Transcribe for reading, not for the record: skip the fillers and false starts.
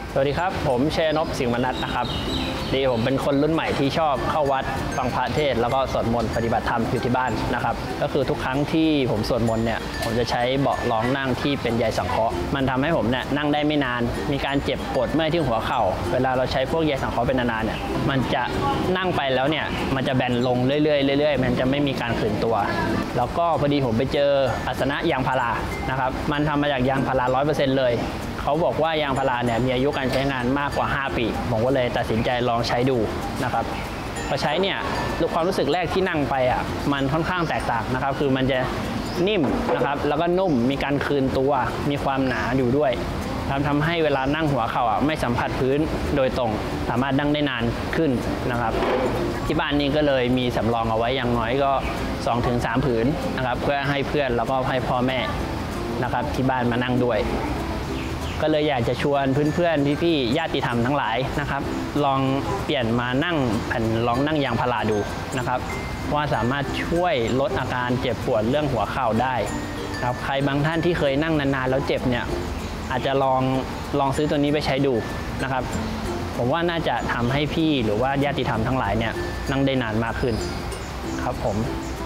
สวัสดีครับผมเชนพสิงห์มนัสนะครับผมเป็นคนรุ่นใหม่ที่ชอบเข้าวัดฟังพระเทศแล้วก็สวดมนต์ปฏิบัติธรรมอยู่ที่บ้านนะครับก็คือทุกครั้งที่ผมสวดมนต์เนี่ยผมจะใช้เบาะรองนั่งที่เป็นใยสังเคราะห์มันทำให้ผมเนี่ยนั่งได้ไม่นานมีการเจ็บปวดเมื่อยที่หัวเข่าเวลาเราใช้พวกใยสังเคราะห์เป็นนานๆเนี่ยมันจะนั่งไปแล้วเนี่ยมันจะแบนลงเรื่อยๆมันจะไม่มีการขืนตัวแล้วก็พอดีผมไปเจออาสนะยางพารานะครับมันทำมาจากยางพารา 100% เลยเขาบอกว่ายางพาราเนี่ยมีอายุการใช้งานมากกว่า5ปีผมก็เลยตัดสินใจลองใช้ดูนะครับพอใช้เนี่ยความรู้สึกแรกที่นั่งไปมันค่อนข้างแตกต่างนะครับคือมันจะนิ่มนะครับแล้วก็นุ่มมีการคืนตัวมีความหนาอยู่ด้วยทำให้เวลานั่งหัวเข่าไม่สัมผัสพื้นโดยตรงสามารถนั่งได้นานขึ้นนะครับที่บ้านนี้ก็เลยมีสำรองเอาไว้อย่างน้อยก็ 2-3 ผืนนะครับเพื่อให้เพื่อนแล้วก็ให้พ่อแม่นะครับที่บ้านมานั่งด้วยก็เลยอยากจะชวนเพื่อนๆพี่ๆญาติธรรมทั้งหลายนะครับลองเปลี่ยนมานั่งแผ่นรองนั่งยางพาราดูนะครับว่าสามารถช่วยลดอาการเจ็บปวดเรื่องหัวเข่าได้ครับใครบางท่านที่เคยนั่งนานๆแล้วเจ็บเนี่ยอาจจะลองซื้อตัวนี้ไปใช้ดูนะครับผมว่าน่าจะทำให้พี่หรือว่าญาติธรรมทั้งหลายเนี่ยนั่งได้นานมากขึ้นครับผม